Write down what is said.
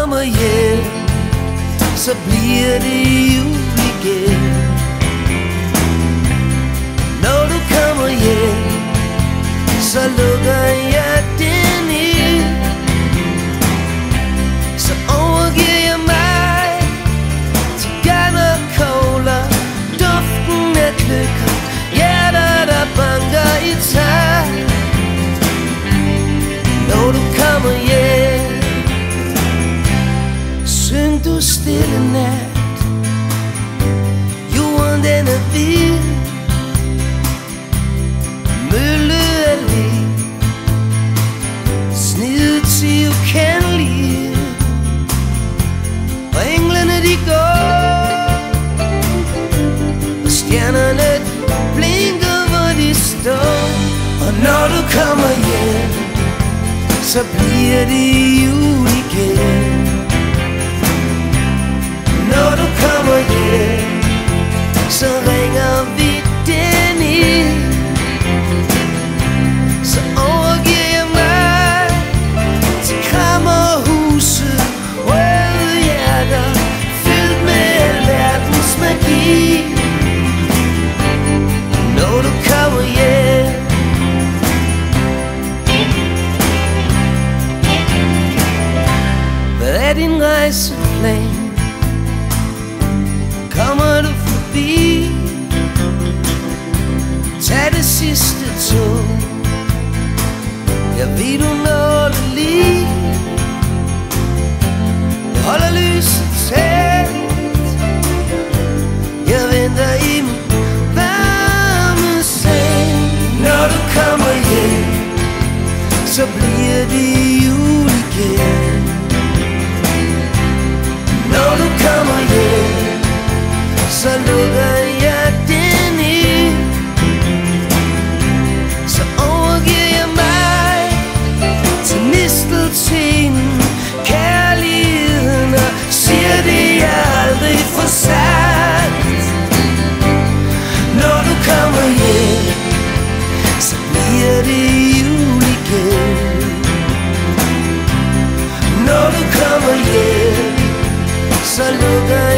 kommer hjem, så bliver det jul igen. Når du kommer hjem, så lukker jeg den ind. Så overgiver jeg mig til garn og kogler, duften af gløgg, hjerter der banker i takt. Når du kommer hjem, syng du stille nat. Jorden den er hvid, mølle er lige, snidet til ukendelige, og englene de går, og stjernerne de blinker hvor de står. Og når du kommer hjem, så bliver det jul igen. Når du kommer hjem, så ringer vi den ind. Så overgiver jeg mig til krammerhuset, røde hjerter fyldt med alverdens magi. Når du kommer hjem, hvad er din rejseplan? Kommer du forbi? Tag det sidste tog, jeg ved du når det lige. Jeg holder lyset tæt, jeg venter i min varme seng. Når du kommer hjem, så bliver det jul igen. Når du kommer hjem, så lukker jeg den ind. Så overgiver jeg mig til misteltenen, kærligheden, og siger det jeg aldrig får sagt. Når du kommer hjem, så bliver det jul igen. Når du kommer hjem, så lukker